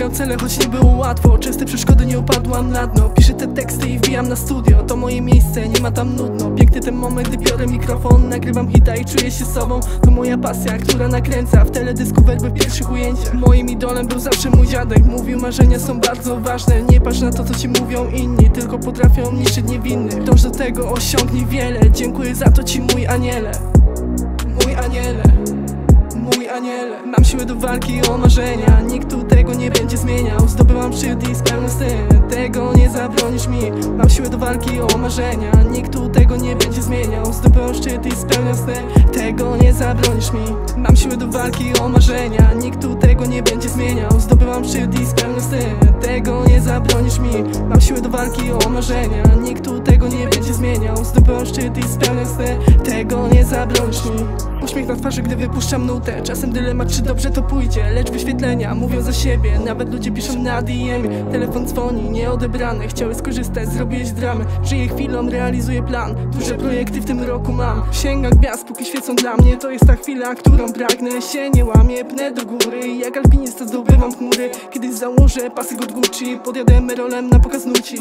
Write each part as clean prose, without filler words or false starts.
o cele, choć nie było łatwo. Częste przeszkody, nie upadłam na dno. Piszę te teksty i wbijam na studio. To moje miejsce, nie ma tam nudno. Piękny ten moment, gdy biorę mikrofon, nagrywam hita i czuję się sobą. To moja pasja, która nakręca. W teledysku werby w pierwszych ujęciach. Moim idolem był zawsze mój dziadek. Mówił, marzenia są bardzo ważne. Nie patrz na to, co ci mówią inni, tylko potrafią niszczyć niewinnych. Dąż do tego, osiągnij wiele. Dziękuję za to ci, mój aniele. Mój aniele, mój aniele. Mam siłę do walki o marzenia. Nikt tu tego nie będzie zmieniał. Zdobyłam szczyt i spełniam sny. Tego nie zabronisz mi. Mam siłę do walki o marzenia. Nikt tu tego nie będzie zmieniał. Zdobyłam szczyt i spełniam sny. Tego nie zabronisz mi. Mam siłę do walki o marzenia. Nikt tu tego nie będzie zmieniał. Zdobyłam szczyt i spełniam sny. Tego nie zabronisz mi. Mam siłę do walki o marzenia. Nikt tu tego nie będzie zmieniał. Zdobyłam szczyt i spełniam sny. Tego nie zabronisz mi. Uśmiech na twarzy, gdy wypuszczam nutę. Czasem dylemat, czy dobrze to pójdzie, lecz wyświetlenia mówią za siebie. Nawet ludzie piszą na DM-ie. Telefon dzwoni, nieodebrany. Chciały skorzystać, zrobiłeś dramę. Żyję chwilą, realizuję plan. Duże projekty w tym roku mam. Sięgam gwiazd, póki świecą dla mnie. To jest ta chwila, którą pragnę. Się nie łamię, pnę do góry. Jak alpinista zdobywam chmury. Kiedyś założę pasek od Gucci. Podjadę merolem na pokaz nuci.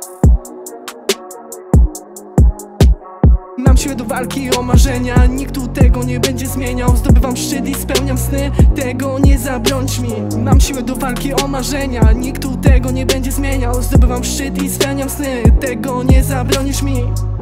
Mam siłę do walki o marzenia. Nikt tu tego nie będzie zmieniał. Zdobywam szczyt i spełniam sny. Tego nie zabronisz mi. Mam siłę do walki o marzenia. Nikt tu tego nie będzie zmieniał. Zdobywam szczyt i spełniam sny. Tego nie zabronisz mi.